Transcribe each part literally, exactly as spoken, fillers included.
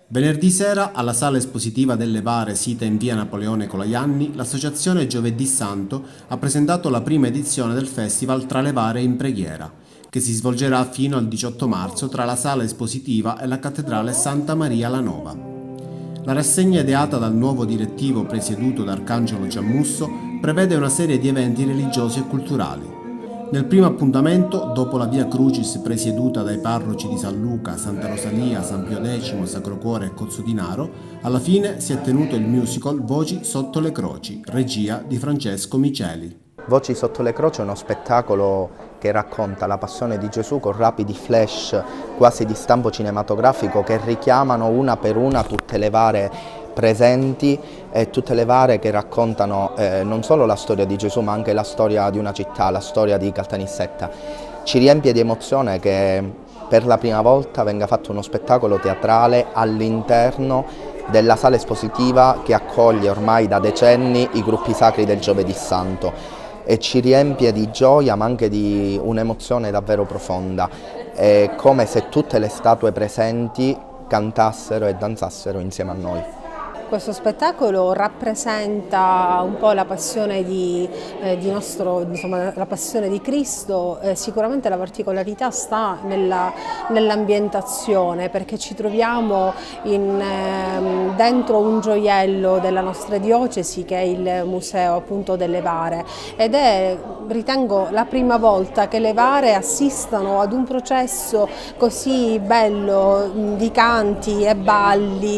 Venerdì sera, alla sala espositiva delle Vare sita in via Napoleone Colajanni, l'associazione Giovedì Santo ha presentato la prima edizione del festival Tra le Vare in Preghiera, che si svolgerà fino al diciotto marzo tra la sala espositiva e la cattedrale Santa Maria la Nova. La rassegna ideata dal nuovo direttivo presieduto da Arcangelo Giammusso prevede una serie di eventi religiosi e culturali. Nel primo appuntamento, dopo la Via Crucis presieduta dai parroci di San Luca, Santa Rosalia, San Pio X, Sacro Cuore e Cozzo di Naro, alla fine si è tenuto il musical Voci sotto le croci, regia di Francesco Miceli. Voci sotto le croci è uno spettacolo che racconta la passione di Gesù con rapidi flash quasi di stampo cinematografico che richiamano una per una tutte le Vare presenti e tutte le Vare che raccontano eh, non solo la storia di Gesù ma anche la storia di una città, la storia di Caltanissetta. Ci riempie di emozione che per la prima volta venga fatto uno spettacolo teatrale all'interno della sala espositiva che accoglie ormai da decenni i gruppi sacri del Giovedì Santo. E ci riempie di gioia ma anche di un'emozione davvero profonda. È come se tutte le statue presenti cantassero e danzassero insieme a noi. Questo spettacolo rappresenta un po' la passione di, eh, di nostro, insomma, la passione di Cristo. Eh, sicuramente la particolarità sta nell'ambientazione, perché ci troviamo in, eh, dentro un gioiello della nostra diocesi che è il Museo appunto delle Vare, ed è, ritengo, la prima volta che le Vare assistano ad un processo così bello di canti e balli.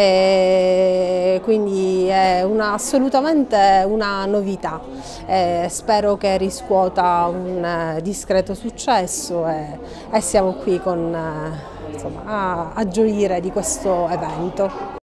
Eh, quindi è una, assolutamente una novità. Eh, spero che riscuota un eh, discreto successo e, e siamo qui con, eh, insomma, a, a gioire di questo evento.